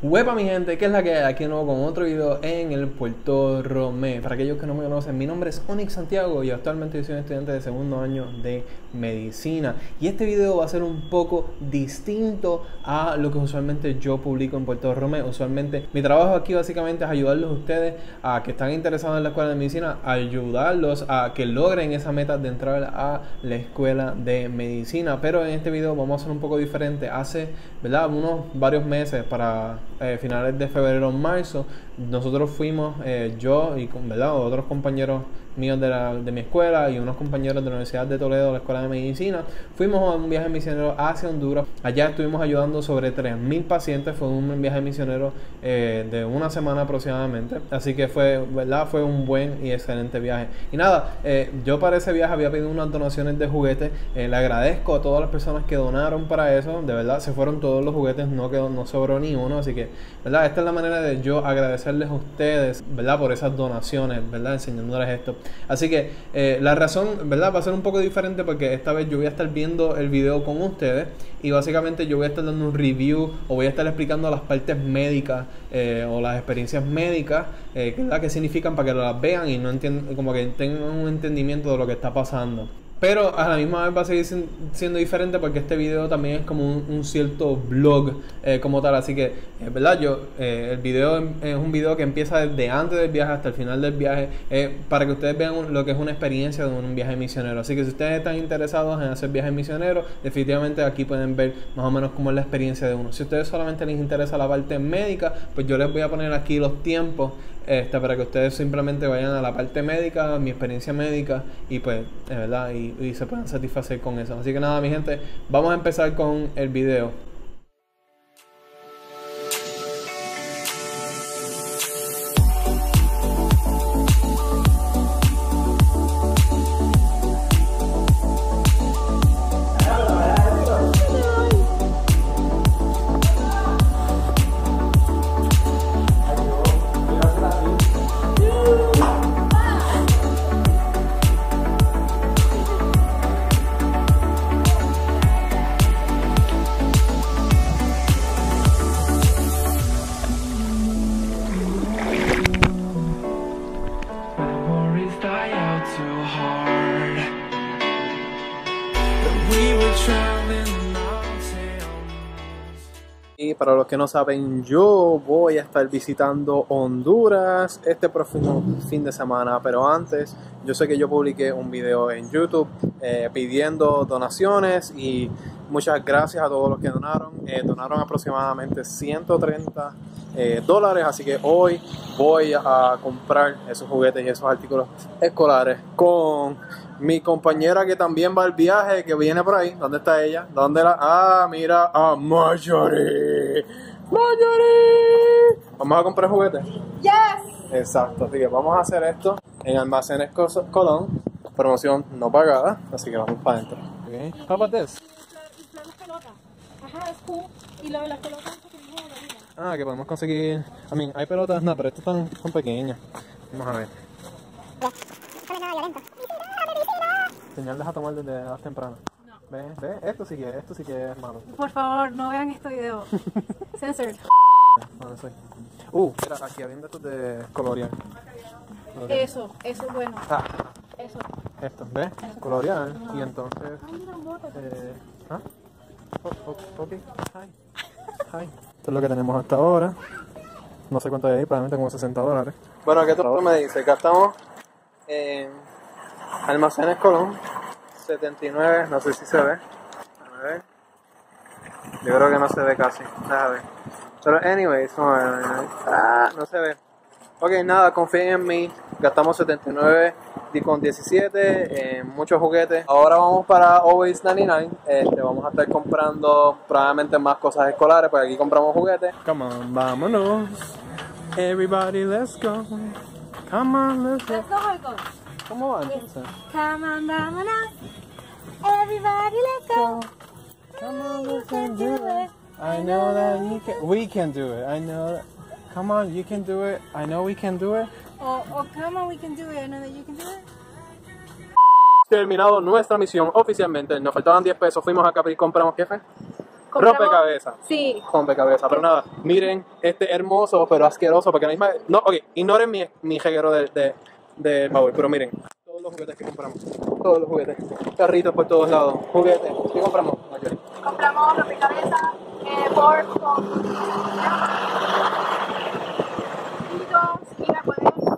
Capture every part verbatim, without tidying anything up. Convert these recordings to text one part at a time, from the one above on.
Huepa mi gente, ¿qué es la que hay? Aquí de nuevo con otro video en el Puerto Romé. Para aquellos que no me conocen, mi nombre es Onyx Santiago y actualmente soy un estudiante de segundo año de medicina. Y este video va a ser un poco distinto a lo que usualmente yo publico en Puerto Romé. Usualmente mi trabajo aquí básicamente es ayudarlos a ustedes a que están interesados en la escuela de medicina, ayudarlos a que logren esa meta de entrar a la escuela de medicina. Pero en este video vamos a hacer un poco diferente. Hace, ¿verdad? unos varios meses para... Eh, finales de febrero o marzo, nosotros fuimos, eh, yo y ¿verdad? otros compañeros míos de, la, de mi escuela y unos compañeros de la Universidad de Toledo, la Escuela de Medicina, fuimos a un viaje misionero hacia Honduras. Allá estuvimos ayudando sobre tres mil pacientes. Fue un viaje misionero eh, de una semana aproximadamente, así que fue, ¿verdad? fue un buen y excelente viaje. Y nada, eh, yo para ese viaje había pedido unas donaciones de juguetes. eh, le agradezco a todas las personas que donaron para eso. De verdad, se fueron todos los juguetes, no quedó, no sobró ni uno, así que, ¿verdad? Esta es la manera de yo agradecerles a ustedes, ¿verdad? Por esas donaciones, ¿verdad? Enseñándoles esto. Así que eh, la razón, ¿verdad? Va a ser un poco diferente porque esta vez yo voy a estar viendo el video con ustedes y básicamente yo voy a estar dando un review o voy a estar explicando las partes médicas eh, o las experiencias médicas eh, ¿verdad? que significan para que las vean y no entiendan, como que tengan un entendimiento de lo que está pasando. Pero a la misma vez va a seguir siendo diferente porque este video también es como un, un cierto vlog eh, como tal. Así que, eh, ¿verdad? Yo, eh, el video es un video que empieza desde antes del viaje hasta el final del viaje eh, para que ustedes vean lo que es una experiencia de un viaje misionero. Así que si ustedes están interesados en hacer viajes misioneros, definitivamente aquí pueden ver más o menos cómo es la experiencia de uno. Si a ustedes solamente les interesa la parte médica, pues yo les voy a poner aquí los tiempos Este, para que ustedes simplemente vayan a la parte médica, mi experiencia médica y pues, es verdad, y, y se puedan satisfacer con eso. Así que nada, mi gente, vamos a empezar con el video. Y para los que no saben, yo voy a estar visitando Honduras este próximo fin de semana, pero antes yo sé que yo publiqué un video en YouTube eh, pidiendo donaciones y muchas gracias a todos los que donaron. Eh, donaron aproximadamente ciento treinta eh, dólares, así que hoy voy a comprar esos juguetes y esos artículos escolares con mi compañera que también va al viaje, que viene por ahí. ¿Dónde está ella? ¿Dónde la...? Ah, mira, a Marjorie. Marjorie. ¿Vamos a comprar juguetes? Yes. Exacto, así que vamos a hacer esto en Almacenes Colón. Promoción no pagada, así que vamos para adentro. Okay. How about this? Las pelotas. Ajá, es cool. Y lo de las pelotas que tenemos en la vida. Ah, que podemos conseguir... I mean, hay pelotas, no, pero estas son, son pequeñas. Vamos a ver. Señal, deja tomar desde más temprano. No. ¿Ves? ¿Ves? Esto sí que, esto sí que es malo. Por favor, no vean este video. Censored. No, soy. Uh, mira, aquí habiendo estos de colorear. Colorear. Eso, eso es bueno. Ah, Eso. esto, ¿ves? Eso. Colorear. Y entonces... Ay, mira, un bote. Eh, ¿Ah? Oh, oh, ok. Hi. Hi. Esto es lo que tenemos hasta ahora. No sé cuánto hay ahí, probablemente como sesenta dólares. Bueno, ¿qué tú me dices? Gastamos en Almacenes Colón setenta y nueve, no sé si se ve. A ver. Yo creo que no se ve casi. Déjame ver. Pero anyways, no, ah, no se ve. Ok, nada, confíen en mí. Gastamos setenta y nueve con diecisiete en muchos juguetes. Ahora vamos para Always noventa y nueve. Este, vamos a estar comprando probablemente más cosas escolares, porque aquí compramos juguetes. Come on, vámonos. Everybody, let's go. Come on, let's go. Let's go, how it goes. ¿Cómo va entonces? Come on, vámonos. Everybody, let's go. Come on, we can do it. I know that you can. We can do it. I know that. Come on, you can do it. I know we can do it. Oh, oh, come on, we can do it. I know that you can do it. Terminado nuestra misión oficialmente. Nos faltaban diez pesos. Fuimos acá y compramos, ¿qué fue? compramos- Rompecabezas. Sí. Rompecabezas. Pero nada, miren este hermoso pero asqueroso, porque no hay más. No, ok, ignoren mi, mi reguero de, de, de baúl, pero miren. Todos los juguetes que compramos. Todos los juguetes. Carritos por todos lados. Juguetes. ¿Qué compramos, Marjorie? Compramos rompecabezas, eh, board con y la cuaderno.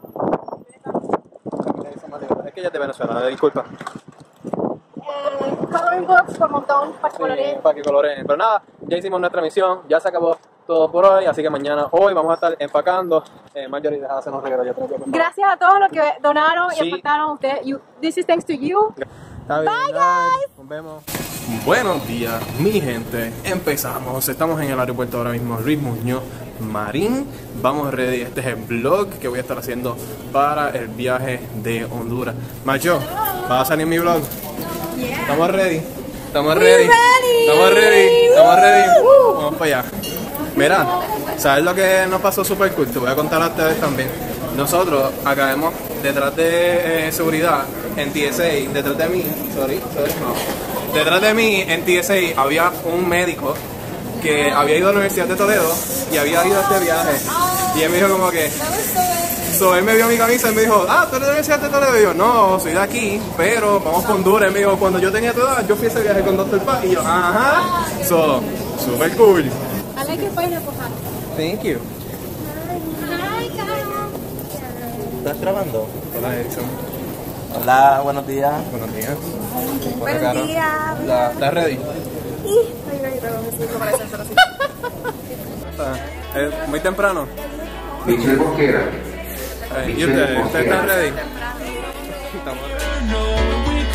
Es que ella es de Venezuela, disculpa. Eh, coloring books por montón para Sí, colorear. para que coloreen. Pero nada, ya hicimos nuestra misión, ya se acabó todo por hoy, así que mañana, hoy vamos a estar empacando. Eh, Marjorie, deja de hacernos regalos, yo creo que por favor. Gracias a todos los que donaron Sí. y aportaron ustedes. You, this is thanks to you. Está bien, Bye, guys. Nos vemos. Buenos días, mi gente. Empezamos. Estamos en el aeropuerto ahora mismo, Luis Muñoz Marín. Vamos ready. Este es el vlog que voy a estar haciendo para el viaje de Honduras. Macho, ¿va a salir mi vlog? Yeah. Estamos ready. Estamos ready. ready. Estamos ready. Estamos ready. Vamos para allá. Mira, ¿sabes lo que nos pasó súper cool? Te voy a contar a ustedes también. Nosotros acabamos detrás de eh, seguridad en T S A, detrás de mí, sorry, sorry, no. Detrás de mí en T S A había un médico que había ido a la Universidad de Toledo y había ido a este viaje. Y él me dijo como que, so, él me vio mi camisa y me dijo, ah, tú eres de la Universidad de Toledo. Y yo, no, soy de aquí, pero vamos con Honduras. Él me dijo, cuando yo tenía tu edad, yo fui a ese viaje con doctor Paz. Y yo, ajá, so, super cool. I like your pineapple hat. Thank you. Hi, Kyle. ¿Estás grabando? Hola, Edison. Hola, buenos días. Buenos días. Hola, Buenos Caro. días. La- ¿Estás ready? Está- ¿Es muy temprano? Michelle Bosquera. Eh, ¿Y ustedes? ¿Ustedes están ready? Estamos ready.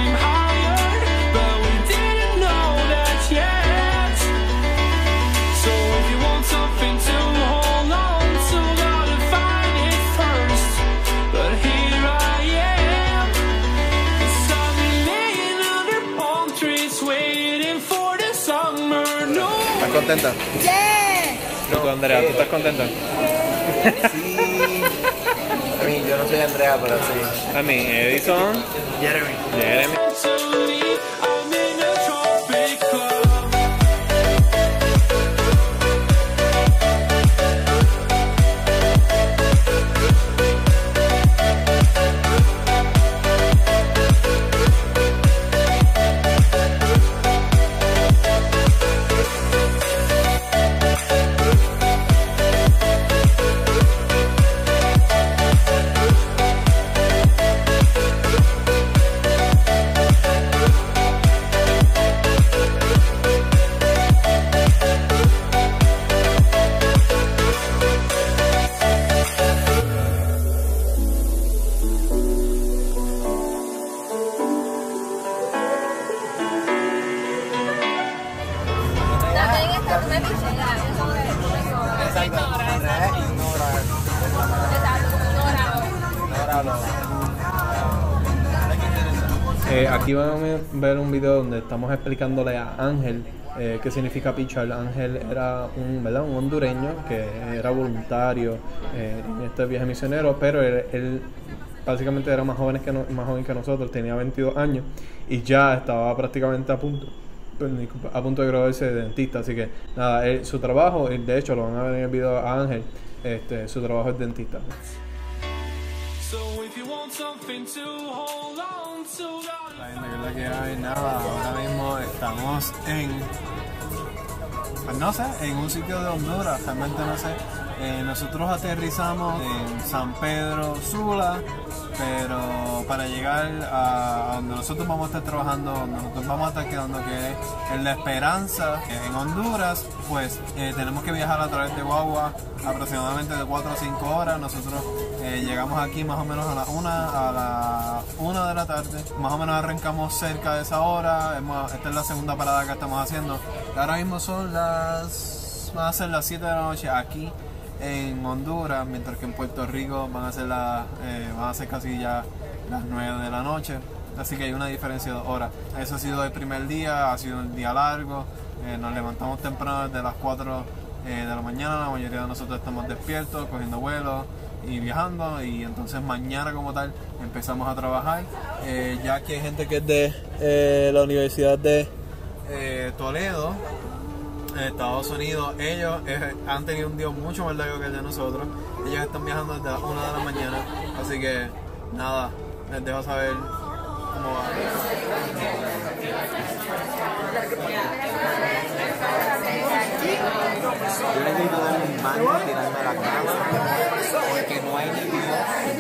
¿Estás contenta? ¿Y tú, Andrea? ¿Tú estás contenta? Sí. A mí, yo no soy Andrea, pero sí. A mí, Edison. Jeremy. Jeremy. Eh, aquí van a ver un video donde estamos explicándole a Ángel eh, qué significa pichar. Ángel era un, ¿verdad? un hondureño que era voluntario eh, en este viaje misionero, pero él, él básicamente era más joven, que no, más joven que nosotros, tenía veintidós años y ya estaba prácticamente a punto, a punto de graduarse de dentista. Así que nada, él, su trabajo, él, de hecho lo van a ver en el video a Ángel, este, su trabajo es dentista. La gente que es la que hay, nada, ahora mismo estamos en, pues no sé, en un sitio de Honduras, realmente no sé. Eh, nosotros aterrizamos en San Pedro Sula, pero para llegar a donde nosotros vamos a estar trabajando, donde nosotros vamos a estar quedando, que es en La Esperanza, en Honduras, pues eh, tenemos que viajar a través de guagua aproximadamente de cuatro o cinco horas. Nosotros eh, llegamos aquí más o menos a la una, a la una de la tarde, más o menos arrancamos cerca de esa hora. Hemos, esta es la segunda parada que estamos haciendo. Ahora mismo son las, van a ser las siete de la noche aquí en Honduras, mientras que en Puerto Rico van a ser las, eh, van a ser casi ya las nueve de la noche. Así que hay una diferencia de horas. Eso ha sido el primer día, ha sido un día largo. Eh, nos levantamos temprano desde las cuatro eh, de la mañana. La mayoría de nosotros estamos despiertos, cogiendo vuelos y viajando. Y entonces mañana como tal empezamos a trabajar. Eh, ya que hay gente que es de eh, la Universidad de eh, Toledo. en Estados Unidos. Ellos eh, han tenido un día mucho más largo que el de nosotros. Ellos están viajando desde las una de la mañana. Así que nada, les dejo saber cómo va. Yo necesito dar un mango y tirarme a la cama porque no hay ni Dios.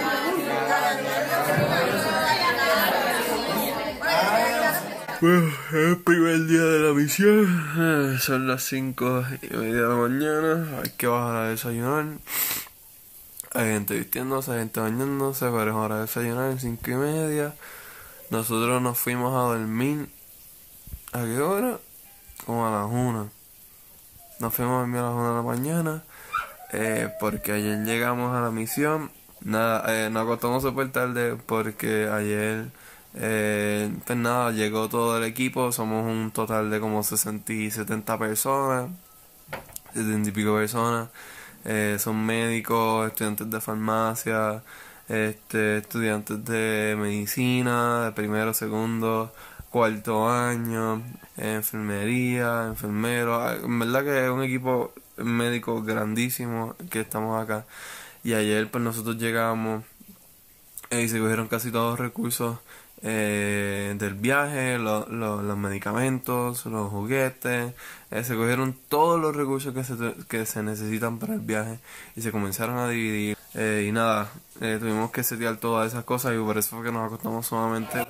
Bueno, es el primer día de la misión. Son las cinco y media de la mañana. Hay que bajar a desayunar. Hay gente vistiéndose, hay gente bañándose, pero es hora de desayunar en cinco y media. Nosotros nos fuimos a dormir. ¿A qué hora? Como a las una. Nos fuimos a dormir a las una de la mañana. Eh, porque ayer llegamos a la misión. Nada, eh, nos acostamos súper tarde porque ayer, eh, pues nada, llegó todo el equipo. Somos un total de como sesenta y setenta personas, setenta y pico personas. Eh, son médicos, estudiantes de farmacia, este, estudiantes de medicina, de primero, segundo, cuarto año, enfermería, enfermeros. En verdad que es un equipo médico grandísimo que estamos acá. Y ayer pues nosotros llegamos eh, y se cogieron casi todos los recursos eh, del viaje, lo, lo, los medicamentos, los juguetes, eh, se cogieron todos los recursos que se, que se necesitan para el viaje y se comenzaron a dividir. Eh, y nada, eh, tuvimos que setear todas esas cosas y por eso fue que nos acostamos sumamente.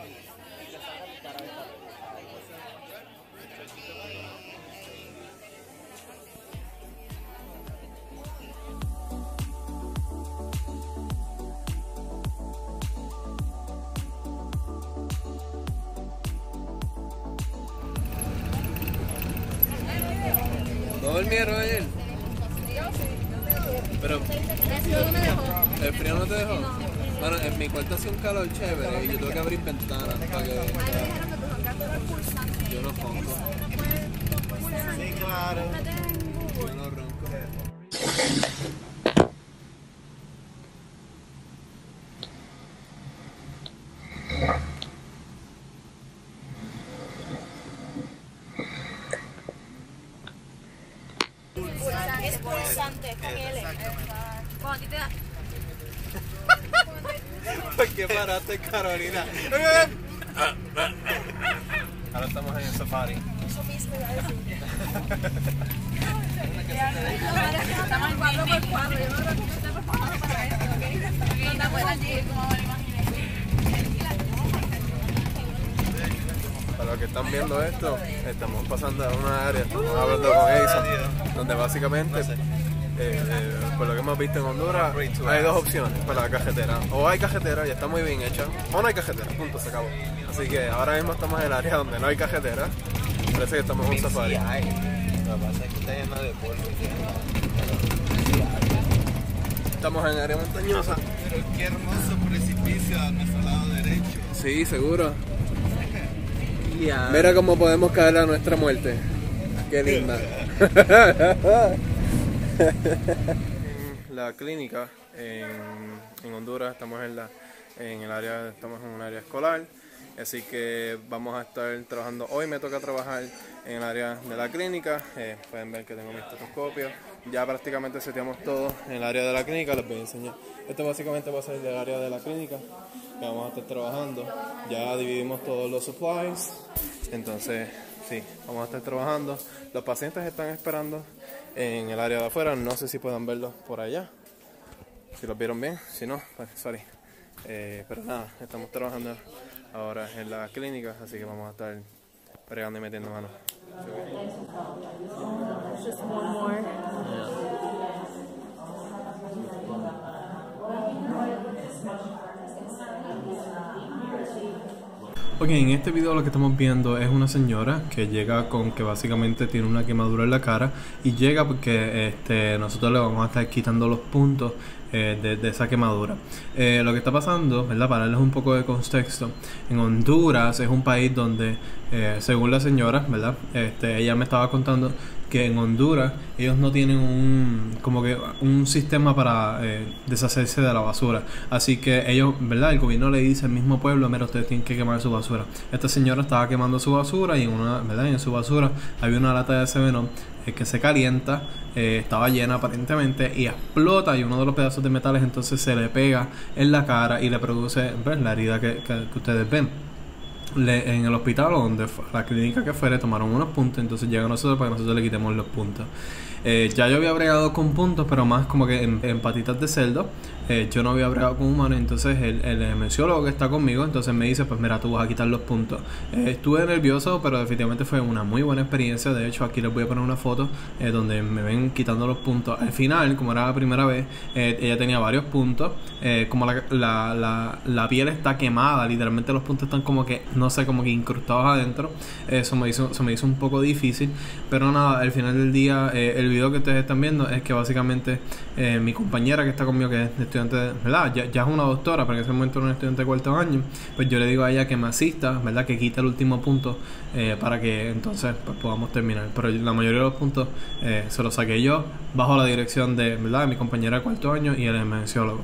¿No durmieron ayer? Pero el frío no te dejó. Bueno, en mi cuarto hacía un calor chévere y yo tuve que abrir ventanas para que... Yo no ronco. Sí, claro. Yo no ronco. Es pulsante, con L. Cuando a ti te da... ¿Por qué paraste, Carolina? Ahora estamos en el safari. Eso mismo iba a decir. Estamos en cuatro por cuatro. Yo no creo que esté preparado para esto, ¿ok? No estamos allí, como me lo imaginé. Para los que están viendo esto, estamos pasando a una área, estamos hablando con Edison, donde básicamente, eh, eh, por lo que hemos visto en Honduras, hay dos opciones para la cajetera. O hay cajetera y está muy bien hecha, o no hay cajetera, punto, se acabó. Así que ahora mismo estamos en el área donde no hay cajetera, parece que estamos en un safari. Sí hay. Lo que pasa es que está lleno de polvo. Estamos en el área montañosa. Pero qué hermoso precipicio a nuestro lado derecho. Sí, seguro. Yeah. Mira cómo podemos caer a nuestra muerte. Qué linda. La clínica en, en Honduras, estamos en la en el área, estamos en un área escolar, así que vamos a estar trabajando. Hoy me toca trabajar en el área de la clínica. Eh, pueden ver que tengo mi estetoscopio. Ya prácticamente seteamos todo en el área de la clínica. Les voy a enseñar. Esto básicamente va a ser del área de la clínica que vamos a estar trabajando. Ya dividimos todos los supplies. Entonces, sí, vamos a estar trabajando. Los pacientes están esperando en el área de afuera. No sé si puedan verlos por allá. Si los vieron bien. Si no, pues sorry. Eh, pero nada, estamos trabajando ahora en la clínica. Así que vamos a estar pregando y metiendo manos. Just one more. Ok, en este video lo que estamos viendo es una señora que llega con que básicamente tiene una quemadura en la cara y llega porque este, nosotros le vamos a estar quitando los puntos eh, de, de esa quemadura. Eh, lo que está pasando, ¿verdad? Para darles un poco de contexto, en Honduras es un país donde, eh, según la señora, ¿verdad? Este, ella me estaba contando que en Honduras ellos no tienen un como que un sistema para eh, deshacerse de la basura, así que ellos, ¿verdad? El gobierno le dice al mismo pueblo: mira, ustedes tienen que quemar su basura. Esta señora estaba quemando su basura y en una, ¿verdad? En su basura había una lata de Seven Up eh, que se calienta, eh, estaba llena aparentemente y explota, y uno de los pedazos de metales entonces se le pega en la cara y le produce, ¿ves?, la herida que, que, que ustedes ven. Le, en el hospital o donde fue, la clínica que fue, le tomaron unos puntos, entonces llega a nosotros para que nosotros le quitemos los puntos. Eh, ya yo había bregado con puntos, pero más como que en, en patitas de cerdo. Eh, yo no había bregado con humanos, entonces el, el emerciólogo que está conmigo, entonces me dice: pues mira, tú vas a quitar los puntos. Eh, estuve nervioso, pero definitivamente fue una muy buena experiencia. De hecho, aquí les voy a poner una foto eh, donde me ven quitando los puntos. Al final, como era la primera vez, eh, ella tenía varios puntos. Eh, como la, la, la, la piel está quemada, literalmente los puntos están como que, no sé, como que incrustados adentro. Eso me hizo, se me hizo un poco difícil, pero nada, al final del día, eh, el video que ustedes están viendo es que básicamente eh, mi compañera que está conmigo, que es estudiante, ¿verdad? Ya, ya es una doctora, pero en ese momento era una estudiante de cuarto año, pues yo le digo a ella que me asista, ¿verdad? Que quite el último punto eh, para que entonces pues, podamos terminar. Pero la mayoría de los puntos eh, se los saqué yo bajo la dirección de, ¿verdad?, de mi compañera de cuarto año y el emerciólogo.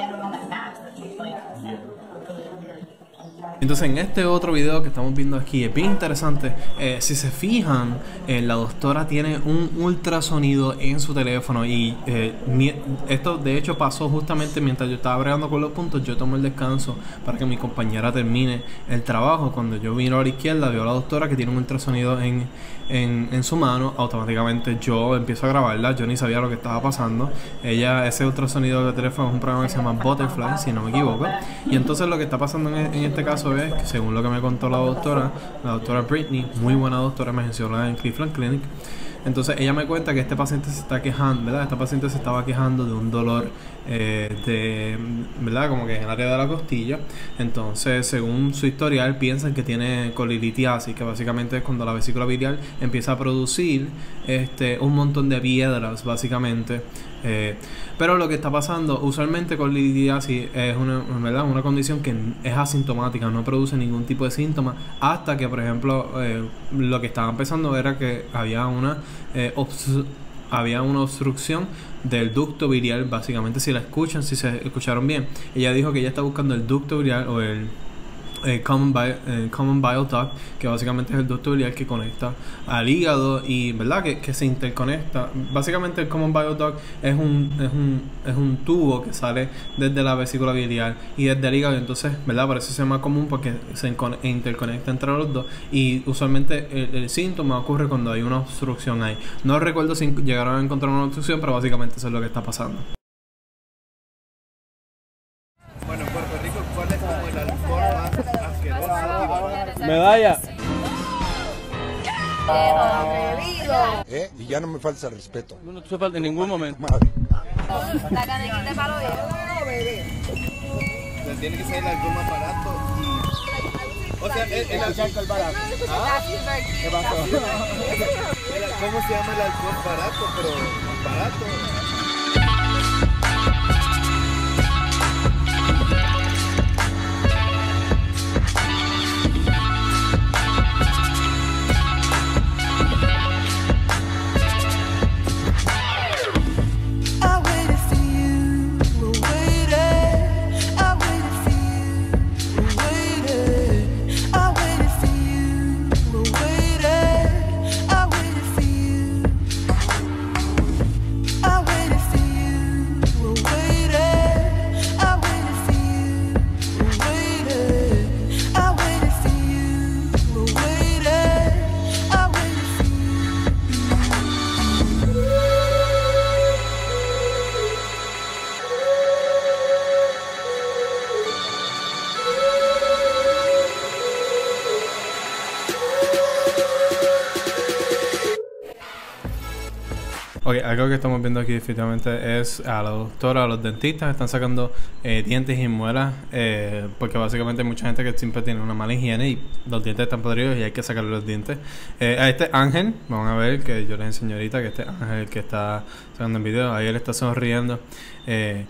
Entonces, en este otro video que estamos viendo aquí es bien interesante. Eh, si se fijan, eh, la doctora tiene un ultrasonido en su teléfono y eh, mi, esto de hecho pasó justamente mientras yo estaba bregando con los puntos. Yo tomé el descanso para que mi compañera termine el trabajo. Cuando yo miro a la izquierda, veo a la doctora que tiene un ultrasonido en, en, en su mano. Automáticamente yo empiezo a grabarla. Yo ni sabía lo que estaba pasando. Ella, ese ultrasonido de teléfono es un programa que se llama Butterfly, si no me equivoco. Y entonces lo que está pasando en, en este caso es que, según lo que me contó la doctora, la doctora Brittany, muy buena doctora, me mencionó en Cleveland Clinic. Entonces ella me cuenta que este paciente se está quejando, ¿verdad? Esta paciente se estaba quejando de un dolor eh, de, ¿verdad? Como que en el área de la costilla. Entonces, según su historial, piensan que tiene colilitiasis, que básicamente es cuando la vesícula biliar empieza a producir este, un montón de piedras, básicamente. Eh, pero lo que está pasando, usualmente colilitiasis es una, ¿verdad?, una condición que es asintomática, no produce ningún tipo de síntoma, hasta que, por ejemplo, eh, lo que estaba empezando era que había una eh, había una obstrucción del ducto biliar. Básicamente, si la escuchan, si se escucharon bien, ella dijo que ella está buscando el ducto biliar o el Eh, common, bile, eh, common bile duct, que básicamente es el ducto biliar que conecta al hígado y, ¿verdad?, que, que se interconecta. Básicamente el common bile duct es un, es un es un tubo que sale desde la vesícula biliar y desde el hígado. Entonces, ¿verdad?, por eso se llama común, porque se interconecta entre los dos, y usualmente el, el síntoma ocurre cuando hay una obstrucción ahí. No recuerdo si llegaron a encontrar una obstrucción, pero básicamente eso es lo que está pasando. Bueno, en Puerto Rico, ¿cuál es como el alcohol más asqueroso? Medalla. ¿Eh? Y ya no me falta respeto. No te falta en ningún momento. Madre. La canequita de palo viejo. O sea, tiene que ser el alcohol más barato y... O sea, el, el alcohol barato. ¿Ah? ¿Qué pasó? ¿Cómo se llama el alcohol barato? Pero barato. Ok, algo que estamos viendo aquí definitivamente es a la doctora, a los dentistas están sacando eh, dientes y muelas, eh, porque básicamente hay mucha gente que siempre tiene una mala higiene y los dientes están podridos y hay que sacarle los dientes. Eh, a este Ángel, vamos a ver que yo les enseño ahorita que este Ángel que está sacando el video, ahí él está sonriendo. Eh,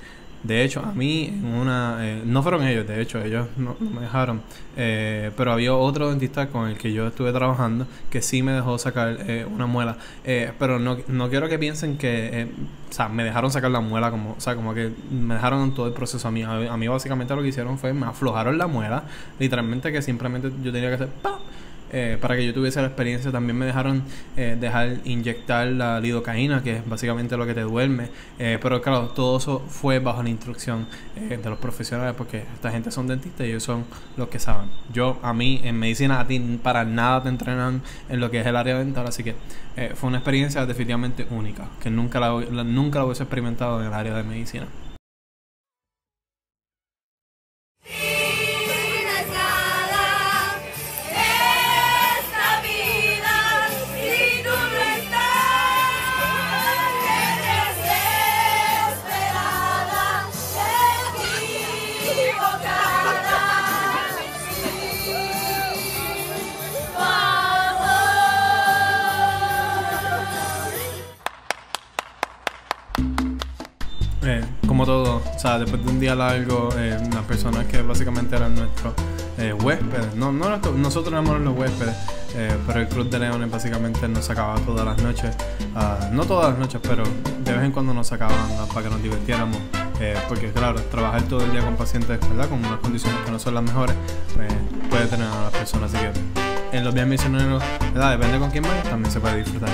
De hecho, a mí en una... Eh, no fueron ellos, de hecho, ellos no, no me dejaron. Eh, pero había otro dentista con el que yo estuve trabajando que sí me dejó sacar eh, una muela. Eh, pero no, no quiero que piensen que... Eh, o sea, me dejaron sacar la muela como... O sea, como que me dejaron todo el proceso a mí. A, a mí básicamente lo que hicieron fue... Me aflojaron la muela. Literalmente que simplemente yo tenía que hacer... ¡pam! Eh, para que yo tuviese la experiencia. También me dejaron eh, dejar inyectar la lidocaína, que es básicamente lo que te duerme. Eh, pero claro, todo eso fue bajo la instrucción eh, de los profesionales, porque esta gente son dentistas y ellos son los que saben. Yo, a mí, en medicina, a ti para nada te entrenan en lo que es el área dental, así que eh, fue una experiencia definitivamente única, que nunca la, la, nunca la hubiese experimentado en el área de medicina. Eh, como todo, o sea, después de un día largo, eh, las personas que básicamente eran nuestros eh, huéspedes, no, no nuestro, nosotros éramos los huéspedes, eh, pero el Club de Leones básicamente nos sacaba todas las noches, uh, no todas las noches, pero de vez en cuando nos sacaban uh, para que nos divirtiéramos, eh, porque claro, trabajar todo el día con pacientes, ¿verdad?, con unas condiciones que no son las mejores, pues, puede tener a las personas, así que en los días misioneros, ¿verdad?, depende con quién vayas, también se puede disfrutar.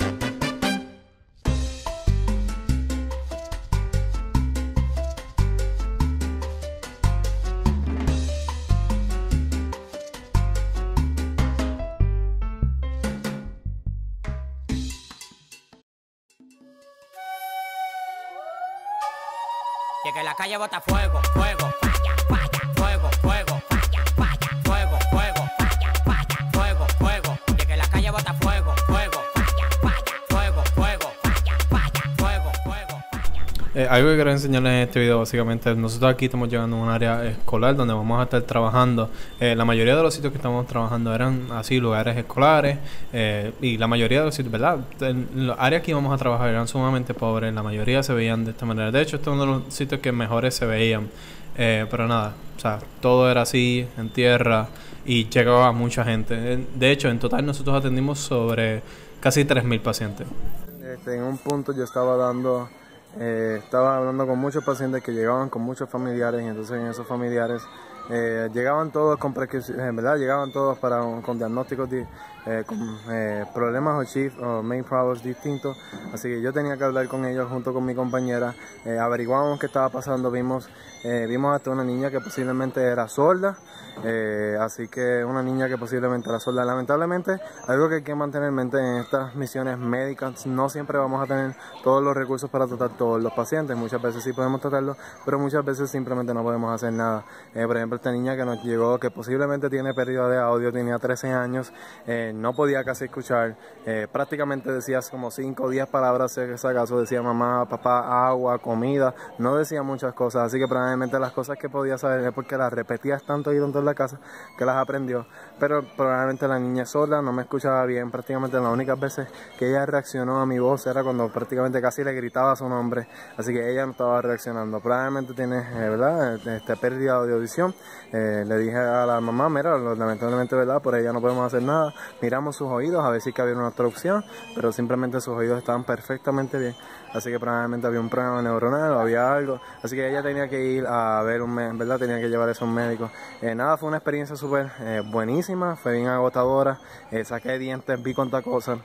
Y que la calle bota fuego, fuego, falla, falla, fuego, fuego, falla, falla, fuego, fuego, falla, falla, fuego, fuego. Y que la calle bota fuego, fuego, falla, falla, fuego, fuego, falla, falla, fuego, fuego, falla. Eh, algo que quiero enseñarles en este video, básicamente, nosotros aquí estamos llegando a un área escolar donde vamos a estar trabajando. Eh, la mayoría de los sitios que estamos trabajando eran así, lugares escolares, eh, y la mayoría de los sitios, ¿verdad? En las áreas que íbamos a trabajar eran sumamente pobres, la mayoría se veían de esta manera. De hecho, este es uno de los sitios que mejores se veían, eh, pero nada, o sea, todo era así, en tierra, y llegaba mucha gente. De hecho, en total nosotros atendimos sobre casi tres mil pacientes. Este, en un punto yo estaba dando... Eh, estaba hablando con muchos pacientes que llegaban con muchos familiares, y entonces en esos familiares eh, llegaban todos con prescripciones, ¿verdad? Llegaban todos para un, con diagnósticos de, eh, con eh, problemas o chief o main problems distintos, así que yo tenía que hablar con ellos junto con mi compañera. Eh, averiguamos qué estaba pasando, vimos eh, vimos hasta una niña que posiblemente era sorda, eh, así que una niña que posiblemente era sorda. Lamentablemente, algo que hay que mantener en mente en estas misiones médicas, no siempre vamos a tener todos los recursos para tratar todos los pacientes. Muchas veces sí podemos tratarlos, pero muchas veces simplemente no podemos hacer nada. Eh, por ejemplo, esta niña que nos llegó, que posiblemente tiene pérdida de audio, tenía trece años, eh, no podía casi escuchar, eh, prácticamente decía como cinco o diez palabras, si acaso decía mamá, papá, agua, comida, no decía muchas cosas, así que probablemente las cosas que podía saber es porque las repetías tanto y tanto en la casa que las aprendió, pero probablemente la niña sola no me escuchaba bien. Prácticamente las únicas veces que ella reaccionó a mi voz era cuando prácticamente casi le gritaba su nombre, así que ella no estaba reaccionando. Probablemente tiene, eh, ¿verdad?, este, pérdida de audición. Eh, le dije a la mamá, mira, lamentablemente, ¿verdad?, por ella no podemos hacer nada. Miramos sus oídos a ver si había una obstrucción, pero simplemente sus oídos estaban perfectamente bien, así que probablemente había un problema neuronal o había algo, así que ella tenía que ir a ver un médico, ¿verdad?, tenía que llevar eso a un médico. Eh, nada, fue una experiencia súper eh, buenísima, fue bien agotadora, eh, saqué dientes, vi cuánta cosa,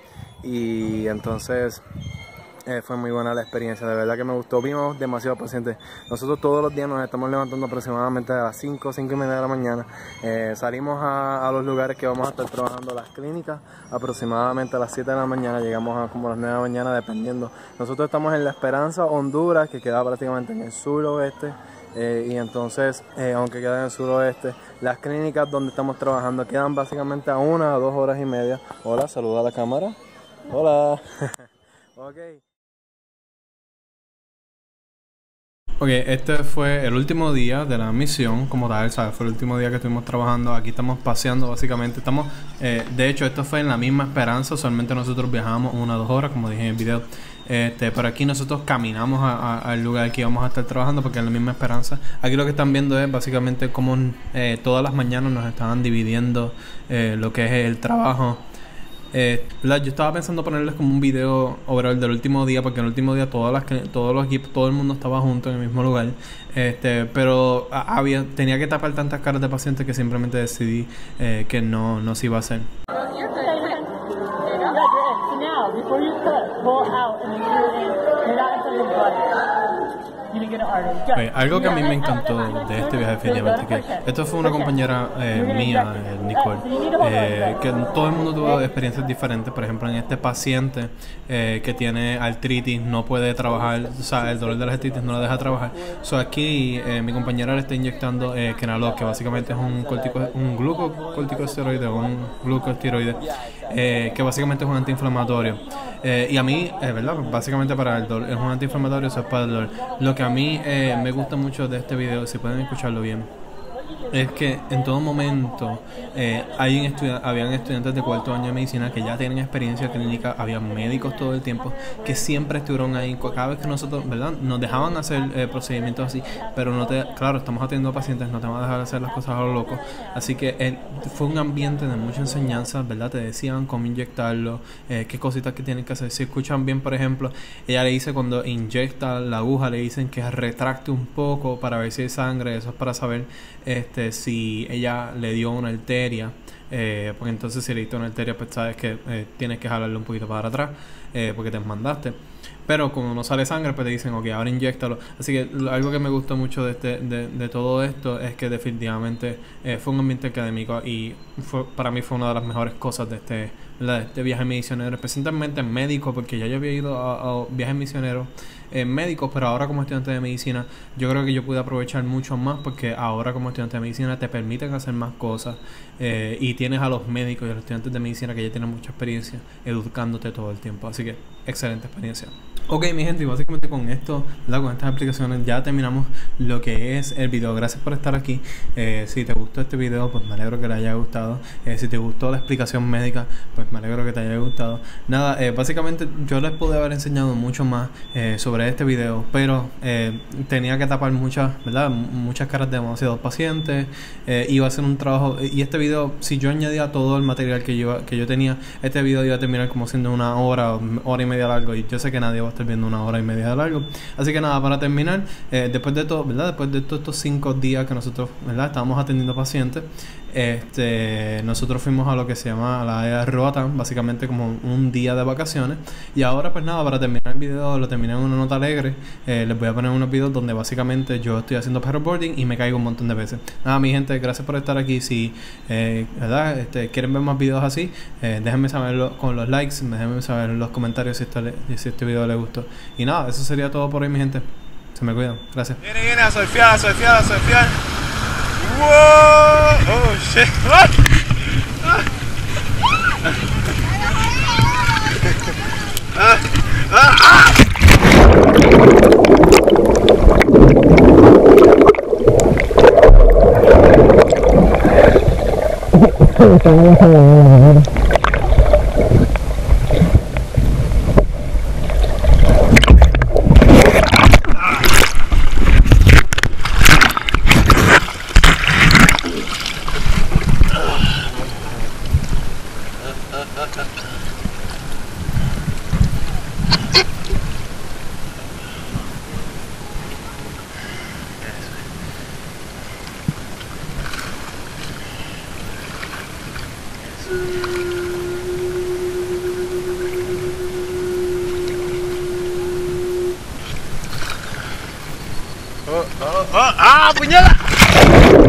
y entonces... Eh, fue muy buena la experiencia, de verdad que me gustó. Vimos demasiados pacientes. Nosotros todos los días nos estamos levantando aproximadamente a las cinco, cinco y media de la mañana. Eh, salimos a, a los lugares que vamos a estar trabajando, las clínicas, aproximadamente a las siete de la mañana. Llegamos a como a las nueve de la mañana, dependiendo. Nosotros estamos en La Esperanza, Honduras, que queda prácticamente en el suroeste. Eh, y entonces, eh, aunque queda en el suroeste, las clínicas donde estamos trabajando quedan básicamente a una o dos horas y media. Hola, saluda a la cámara. Hola. Ok. Ok, este fue el último día de la misión como tal, ¿sabes? Fue el último día que estuvimos trabajando. Aquí estamos paseando básicamente. Estamos, eh, de hecho, esto fue en la misma Esperanza, solamente nosotros viajamos una o dos horas, como dije en el video. Este, pero aquí nosotros caminamos a, a, al lugar que íbamos a estar trabajando porque es la misma Esperanza. Aquí lo que están viendo es básicamente cómo eh, todas las mañanas nos estaban dividiendo eh, lo que es el trabajo. Eh, yo estaba pensando ponerles como un video overall del último día, porque en el último día todas las, todos los equipos, todo el mundo estaba junto en el mismo lugar, este, pero había, tenía que tapar tantas caras de pacientes que simplemente decidí eh, que no, no se iba a hacer. Pues, algo que a mí me encantó de este viaje definitivamente, que esto fue una compañera eh, mía, eh, Nicole, eh, que todo el mundo tuvo experiencias diferentes. Por ejemplo, en este paciente eh, que tiene artritis, no puede trabajar, o sea, el dolor de la artritis no la deja trabajar. So, aquí eh, mi compañera le está inyectando eh, Kenalog, que básicamente es un, cortico, un glucocorticosteroide o un glucosteroide, eh, que básicamente es un antiinflamatorio. Eh, y a mí, eh, ¿verdad? Básicamente para el dolor, es un antiinflamatorio, eso es para el dolor. Lo que a mí eh, me gusta mucho de este video, si pueden escucharlo bien, es que en todo momento eh, hay estudiantes, habían estudiantes de cuarto año de medicina que ya tienen experiencia clínica, había médicos todo el tiempo que siempre estuvieron ahí. Cada vez que nosotros, ¿verdad?, nos dejaban hacer eh, procedimientos así, pero no te, claro, estamos atendiendo pacientes, no te van a dejar hacer las cosas a lo loco. Así que eh, fue un ambiente de mucha enseñanza, ¿verdad? Te decían cómo inyectarlo, eh, qué cositas que tienen que hacer. Si escuchan bien, por ejemplo, ella le dice cuando inyecta la aguja, le dicen que retracte un poco para ver si hay sangre. Eso es para saber este si ella le dio una arteria, eh, porque entonces si le diste una arteria, pues sabes que eh, tienes que jalarle un poquito para atrás, eh, porque te mandaste. Pero como no sale sangre, pues te dicen, ok, ahora inyéctalo. Así que algo que me gustó mucho de, este, de, de todo esto es que definitivamente eh, fue un ambiente académico y fue, para mí fue una de las mejores cosas de este, de este viaje misionero, especialmente en médico, porque ya yo había ido a, a viajes misioneros en médicos, pero ahora como estudiante de medicina yo creo que yo pude aprovechar mucho más, porque ahora como estudiante de medicina te permiten hacer más cosas, eh, y tienes a los médicos y a los estudiantes de medicina que ya tienen mucha experiencia educándote todo el tiempo. Así que excelente experiencia. Ok, mi gente, y básicamente con esto, ¿verdad?, con estas aplicaciones ya terminamos lo que es el video. Gracias por estar aquí. Eh, si te gustó este video, pues me alegro que te haya gustado. Eh, si te gustó la explicación médica, pues me alegro que te haya gustado. Nada, eh, básicamente yo les pude haber enseñado mucho más eh, sobre este video, pero eh, tenía que tapar muchas, ¿verdad?, muchas caras de demasiados pacientes. Eh, iba a ser un trabajo, y este video, si yo añadía todo el material que yo, que yo tenía, este video iba a terminar como siendo una hora, hora y media largo, y yo sé que nadie va a estar viendo una hora y media de largo. Así que nada, para terminar, eh, después de todo, ¿verdad?, después de todos estos cinco días que nosotros, ¿verdad?, estábamos atendiendo pacientes, este, nosotros fuimos a lo que se llama la área de Roatán, básicamente como un día de vacaciones. Y ahora pues nada, para terminar el video, lo terminé en una nota alegre. eh, les voy a poner unos videos donde básicamente yo estoy haciendo paddleboarding y me caigo un montón de veces. Nada, mi gente, gracias por estar aquí. Si eh, ¿verdad? Este, quieren ver más videos así, eh, déjenme saberlo con los likes, déjenme saber en los comentarios si, esto le, si este video les gustó. Y nada, eso sería todo por hoy, mi gente. Se me cuidan, gracias. Viene, viene a surfear, a surfear, a surfear. Wow! Oh shit! Ah! Ah! Ah! Ah! Oh, oh, oh, ah, puñala.